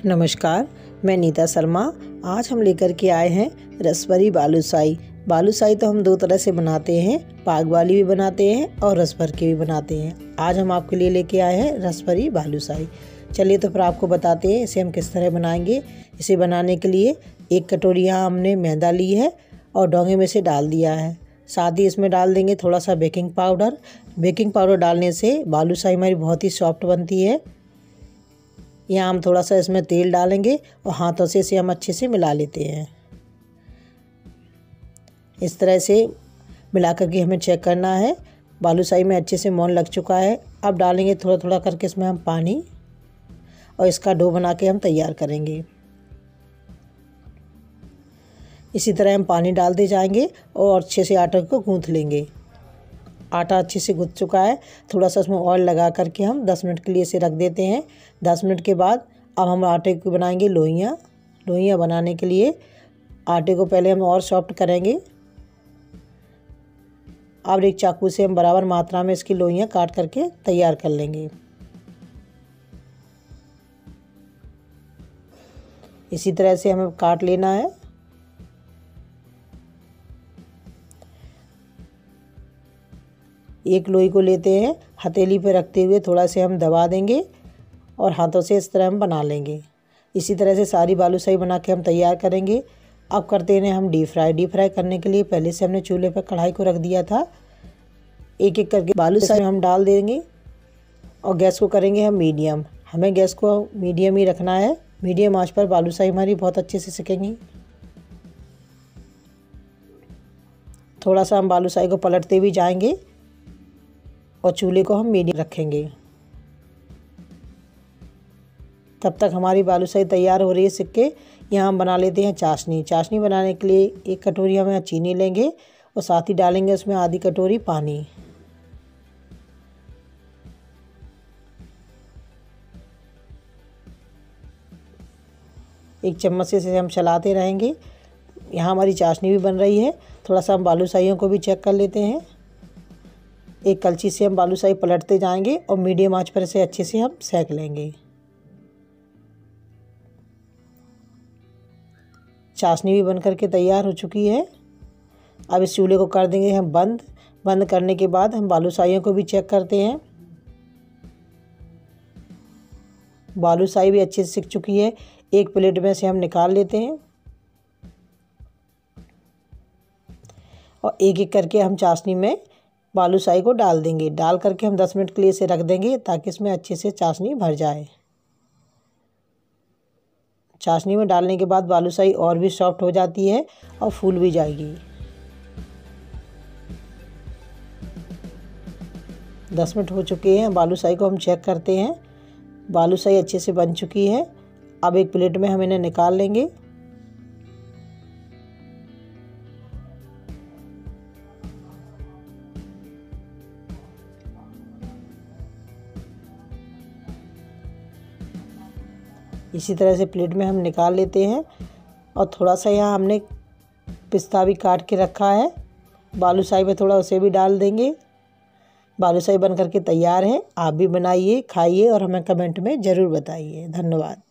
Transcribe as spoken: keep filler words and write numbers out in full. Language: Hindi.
नमस्कार, मैं नीता शर्मा। आज हम लेकर के आए हैं रसभरी बालूशाही। बालूशाही तो हम दो तरह से बनाते हैं, पाग वाली भी बनाते हैं और रस भर के भी बनाते हैं। आज हम आपके लिए लेके आए हैं रसभरी बालूशाही। चलिए तो फिर आपको बताते हैं इसे हम किस तरह बनाएंगे। इसे बनाने के लिए एक कटोरी यहाँ हमने मैदा ली है और डोंगे में से डाल दिया है। साथ ही इसमें डाल देंगे थोड़ा सा बेकिंग पाउडर। बेकिंग पाउडर डालने से बालूशाही हमारी बहुत ही सॉफ्ट बनती है। यहाँ हम थोड़ा सा इसमें तेल डालेंगे और हाथों से इसे हम अच्छे से मिला लेते हैं। इस तरह से मिला करके हमें चेक करना है। बालूशाही में अच्छे से मोन लग चुका है। अब डालेंगे थोड़ा थोड़ा करके इसमें हम पानी और इसका डो बना के हम तैयार करेंगे। इसी तरह हम पानी डालते जाएंगे और अच्छे से आटे को गूँथ लेंगे। आटा अच्छे से गूँथ चुका है। थोड़ा सा इसमें ऑयल लगा करके हम दस मिनट के लिए इसे रख देते हैं। दस मिनट के बाद अब हम आटे को बनाएंगे लोइयाँ। लोइयाँ बनाने के लिए आटे को पहले हम और सॉफ्ट करेंगे। अब एक चाकू से हम बराबर मात्रा में इसकी लोइयाँ काट करके तैयार कर लेंगे। इसी तरह से हमें काट लेना है। एक लोई को लेते हैं, हथेली पे रखते हुए थोड़ा से हम दबा देंगे और हाथों से इस तरह हम बना लेंगे। इसी तरह से सारी बालूशाही बना के हम तैयार करेंगे। अब करते हैं हम डीप फ्राई। डीप फ्राई करने के लिए पहले से हमने चूल्हे पर कढ़ाई को रख दिया था। एक एक करके बालूशाही हम डाल देंगे और गैस को करेंगे हम मीडियम। हमें गैस को मीडियम ही रखना है। मीडियम आंच पर बालूशाही हमारी बहुत अच्छे से सिकेंगी। थोड़ा सा हम बालूशाही को पलटते भी जाएंगे और चूल्हे को हम मीडियम रखेंगे। तब तक हमारी बालूशाही तैयार हो रही है सिक के। यहाँ हम बना लेते हैं चाशनी। चाशनी बनाने के लिए एक कटोरी हम चीनी लेंगे और साथ ही डालेंगे उसमें आधी कटोरी पानी। एक चम्मच से इसे हम चलाते रहेंगे। यहाँ हमारी चाशनी भी बन रही है। थोड़ा सा हम बालूशाहियों को भी चेक कर लेते हैं। एक कलछी से हम बालूशाही पलटते जाएंगे और मीडियम आंच पर इसे अच्छे से हम सेक लेंगे। चाशनी भी बन करके तैयार हो चुकी है। अब इस चूल्हे को कर देंगे हम बंद। बंद करने के बाद हम बालूशाहियों को भी चेक करते हैं। बालूशाही भी अच्छे से सिक चुकी है। एक प्लेट में से हम निकाल लेते हैं और एक एक करके हम चाशनी में बालूशाही को डाल देंगे। डाल करके हम दस मिनट के लिए इसे रख देंगे ताकि इसमें अच्छे से चाशनी भर जाए। चाशनी में डालने के बाद बालूशाही और भी सॉफ्ट हो जाती है और फूल भी जाएगी। दस मिनट हो चुके हैं। बालूशाही को हम चेक करते हैं। बालूशाही अच्छे से बन चुकी है। अब एक प्लेट में हम इन्हें निकाल लेंगे। इसी तरह से प्लेट में हम निकाल लेते हैं और थोड़ा सा यहाँ हमने पिस्ता भी काट के रखा है। बालूशाही में थोड़ा उसे भी डाल देंगे। बालूशाही बन करके तैयार है। आप भी बनाइए, खाइए और हमें कमेंट में ज़रूर बताइए। धन्यवाद।